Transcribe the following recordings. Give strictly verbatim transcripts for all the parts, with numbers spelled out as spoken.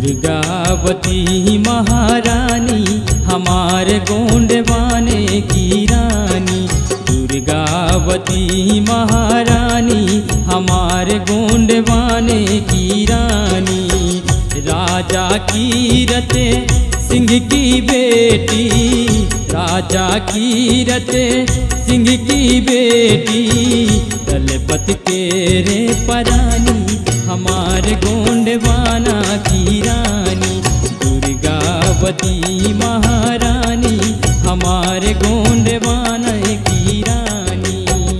दुर्गावती महारानी हमारे गोंडवाने की रानी। दुर्गावती महारानी हमारे गोंडवाने की रानी। राजा कीरत सिंह की बेटी, राजा कीरत सिंह की बेटी, दलपत के रे परानी हमारे गोंडवाना की रानी। दुर्गावती महारानी हमारे गोंडवाना की रानी।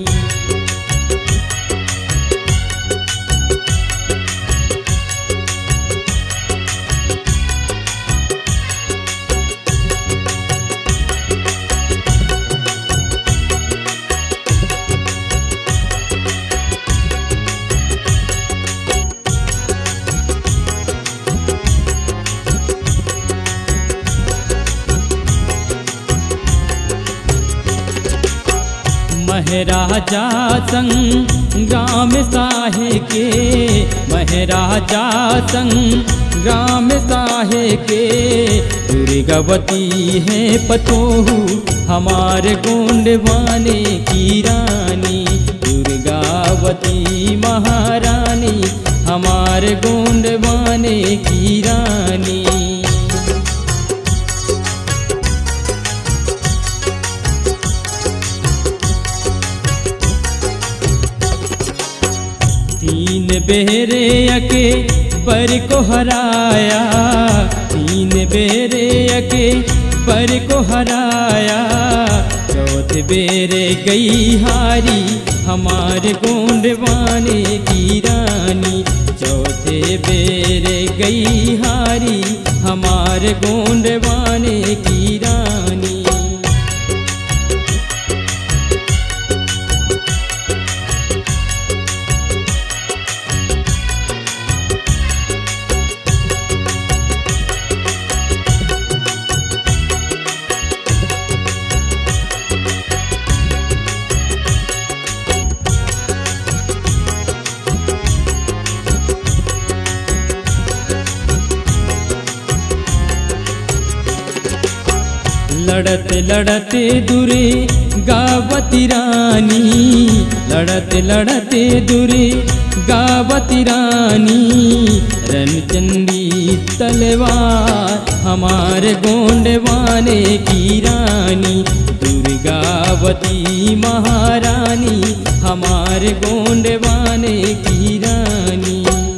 महराजा संग्राम साहे के, महराजा संग्राम साहे के, दुर्गावती है पतोहू हमारे गोंडवाने की रानी। दुर्गावती महारानी हमारे गोंडवाने की रानी। तीन बेरे अके बर को हराया, तीन बेरे अके बर को हराया, चौथे बेरे गई हारी हमारे गोंडवाने की रानी। चौथे बेरे गई हारी हमारे गोंडवाने की रानी। लड़ते लड़ते दुरे गावती रानी, लड़ते लड़ते दुरे गावती रानी, रणचंडी तलवार हमारे गोंडवाने की रानी। दुर्गावती महारानी हमारे गोंडवाने की रानी।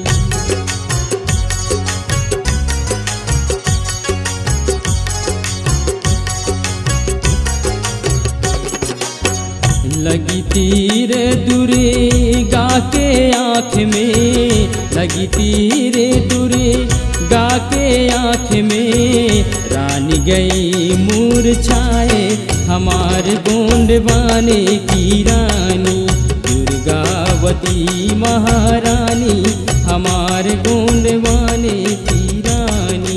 लगी तीर दुर्गा के आँख में, लगी तीर दुर्गा के आँख में, रानी गई मूर्छाए हमारे गोंडवाने की रानी। दुर्गावती महारानी हमारे गोंडवाने की रानी।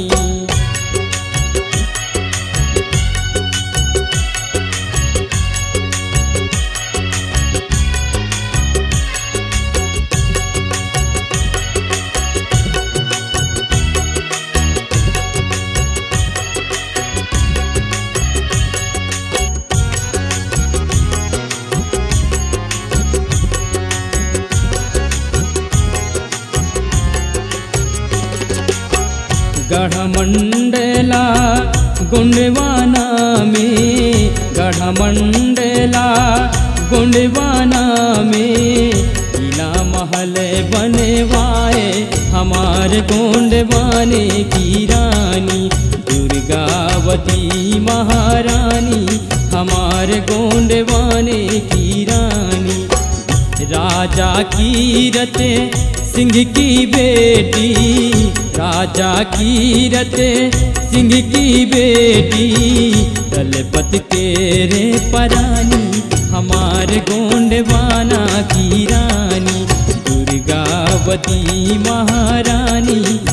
गढ़मंडला गोंडवाना में, गढ़मंडला गोंडवाना में, किला महल बनवाए हमारे गोंडवाने की रानी। दुर्गावती महारानी हमारे गोंडवाने की रानी। राजा कीरत सिंह की बेटी, राजा कीरत सिंह की बेटी, दलपत के रे परानी हमारे गोंडवाना की रानी। दुर्गावती महारानी